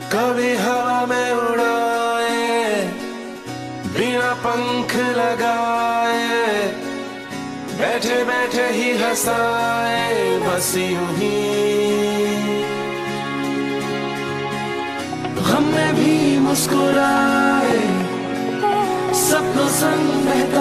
कभी हवा में उड़ाए बिना पंख लगाए, बैठे बैठे ही हंसाए बस यूं ही। गम में भी मुस्कुराए, सबको संग बहका